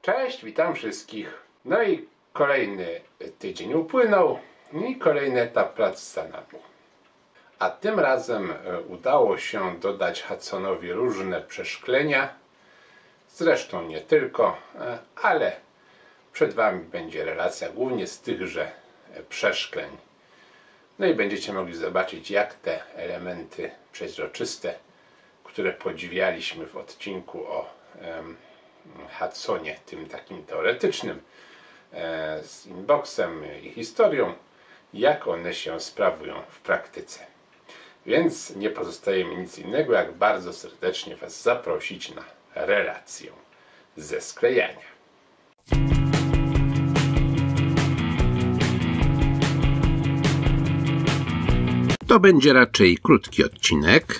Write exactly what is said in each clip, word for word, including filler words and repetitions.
Cześć, witam wszystkich. No i kolejny tydzień upłynął i kolejny etap prac za nami. A tym razem udało się dodać Hudsonowi różne przeszklenia. Zresztą nie tylko, ale przed Wami będzie relacja głównie z tychże przeszkleń. No i będziecie mogli zobaczyć, jak te elementy przeźroczyste, które podziwialiśmy w odcinku o um, Hudsonie, tym takim teoretycznym, e, z inboxem i historią, jak one się sprawują w praktyce. Więc nie pozostaje mi nic innego, jak bardzo serdecznie Was zaprosić na relację ze sklejania. To będzie raczej krótki odcinek.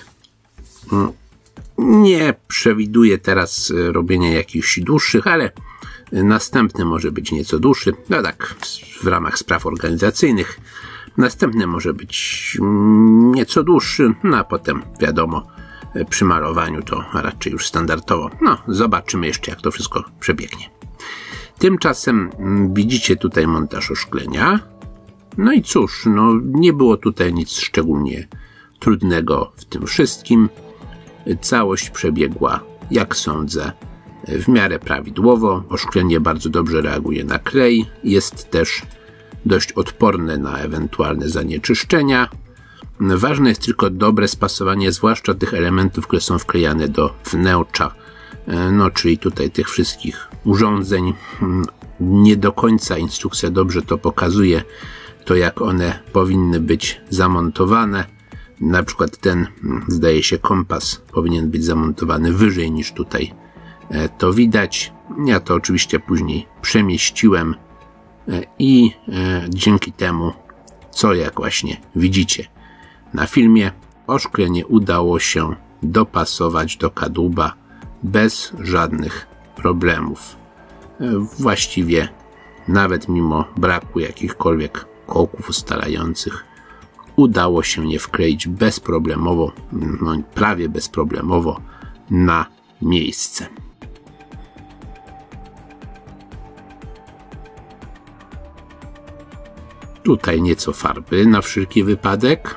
Nie przewiduję teraz robienia jakichś dłuższych, ale następny może być nieco dłuższy. No tak, w ramach spraw organizacyjnych. Następny może być nieco dłuższy, no a potem wiadomo, przy malowaniu to raczej już standardowo. No, zobaczymy jeszcze, jak to wszystko przebiegnie. Tymczasem widzicie tutaj montaż oszklenia. No i cóż, no nie było tutaj nic szczególnie trudnego w tym wszystkim. Całość przebiegła, jak sądzę, w miarę prawidłowo. Oszklenie bardzo dobrze reaguje na klej. Jest też dość odporne na ewentualne zanieczyszczenia. Ważne jest tylko dobre spasowanie, zwłaszcza tych elementów, które są wklejane do wnętrza. No, czyli tutaj tych wszystkich urządzeń. Nie do końca instrukcja dobrze to pokazuje, to jak one powinny być zamontowane. Na przykład ten, zdaje się, kompas powinien być zamontowany wyżej niż tutaj to widać. Ja to oczywiście później przemieściłem i dzięki temu, co jak właśnie widzicie na filmie, oszklenie udało się dopasować do kadłuba bez żadnych problemów. Właściwie nawet mimo braku jakichkolwiek kołków ustalających udało się je wkleić bezproblemowo, no prawie bezproblemowo na miejsce. Tutaj nieco farby na wszelki wypadek.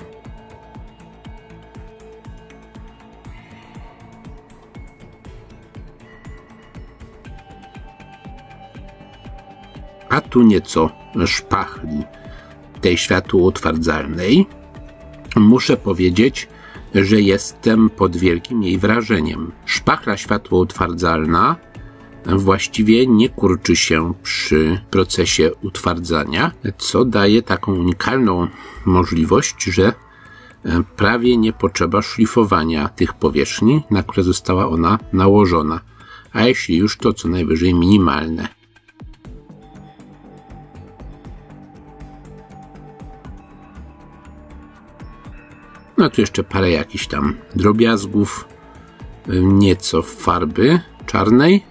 A tu nieco szpachli tej światłoutwardzalnej. Muszę powiedzieć, że jestem pod wielkim jej wrażeniem. Szpachla światłoutwardzalna właściwie nie kurczy się przy procesie utwardzania, co daje taką unikalną możliwość, że prawie nie potrzeba szlifowania tych powierzchni, na które została ona nałożona, a jeśli już, to co najwyżej minimalne. No tu jeszcze parę jakichś tam drobiazgów, nieco farby czarnej.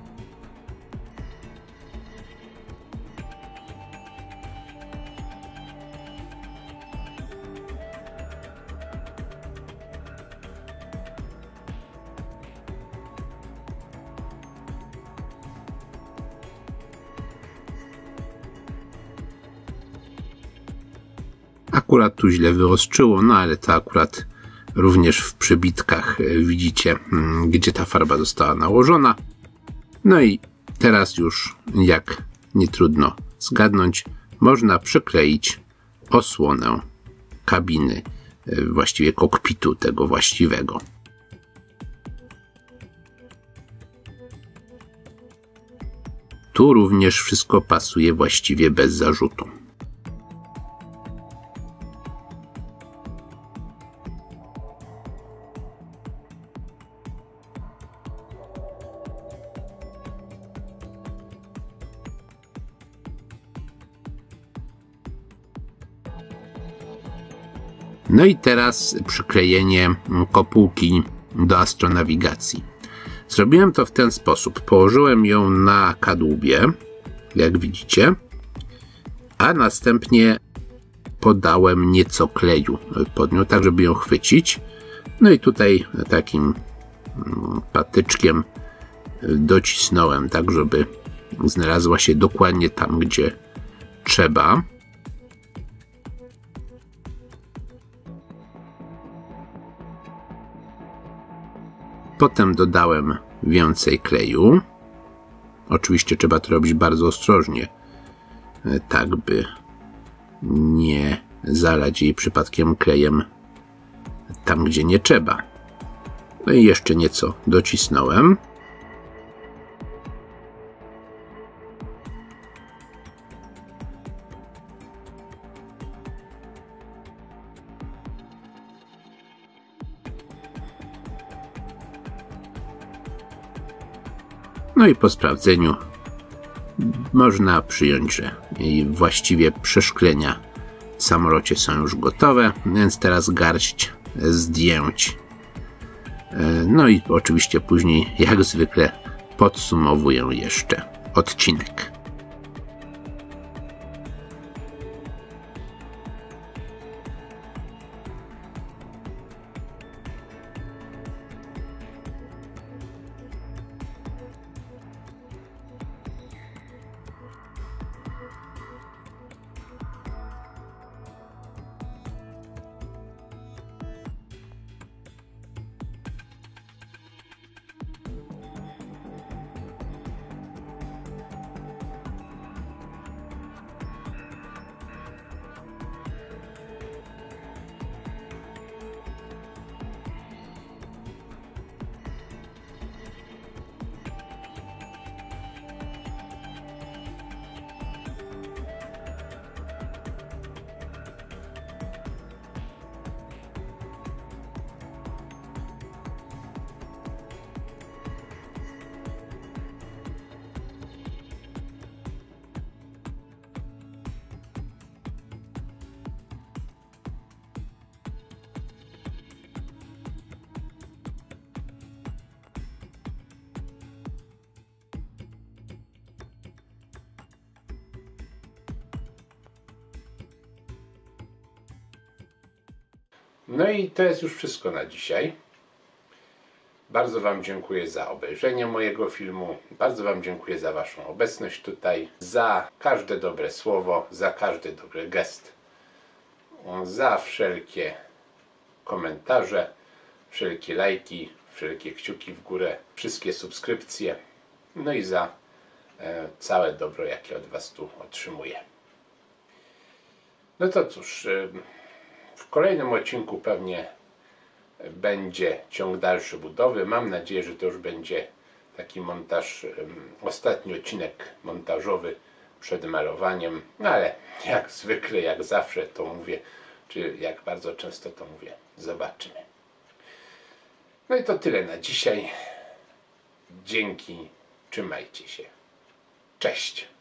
Akurat tu źle wyostrzyło, no ale to akurat również w przybitkach widzicie, gdzie ta farba została nałożona. No i teraz już, jak nie trudno zgadnąć, można przykleić osłonę kabiny, właściwie kokpitu tego właściwego. Tu również wszystko pasuje właściwie bez zarzutu. No i teraz przyklejenie kopułki do astronawigacji. Zrobiłem to w ten sposób. Położyłem ją na kadłubie, jak widzicie, a następnie podałem nieco kleju pod nią, tak żeby ją chwycić. No i tutaj takim patyczkiem docisnąłem, tak żeby znalazła się dokładnie tam, gdzie trzeba. Potem dodałem więcej kleju. Oczywiście trzeba to robić bardzo ostrożnie, tak by nie zalać jej przypadkiem klejem tam, gdzie nie trzeba. No i jeszcze nieco docisnąłem. No i po sprawdzeniu można przyjąć, że jej właściwie przeszklenia w samolocie są już gotowe, więc teraz garść zdjęć. No i oczywiście później, jak zwykle, podsumowuję jeszcze odcinek. No i to jest już wszystko na dzisiaj. Bardzo Wam dziękuję za obejrzenie mojego filmu. Bardzo Wam dziękuję za Waszą obecność tutaj, za każde dobre słowo, za każdy dobry gest, za wszelkie komentarze, wszelkie lajki, wszelkie kciuki w górę, wszystkie subskrypcje, no i za e, całe dobro, jakie od Was tu otrzymuję. No to cóż, e, w kolejnym odcinku pewnie będzie ciąg dalszy budowy. Mam nadzieję, że to już będzie taki montaż, ostatni odcinek montażowy przed malowaniem, no ale jak zwykle, jak zawsze to mówię, czy jak bardzo często to mówię, zobaczymy. No i to tyle na dzisiaj. Dzięki, trzymajcie się. Cześć.